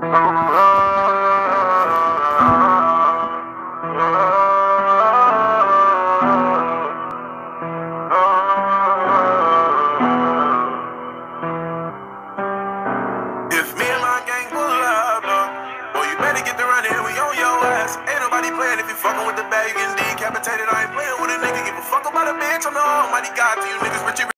If me and my gang pull up, boy, you better get the running, we on your ass. Ain't nobody playing if you fucking with the bag, you getting decapitated. I ain't playing with a nigga, give a fuck about a bitch. I'm the almighty God to you niggas.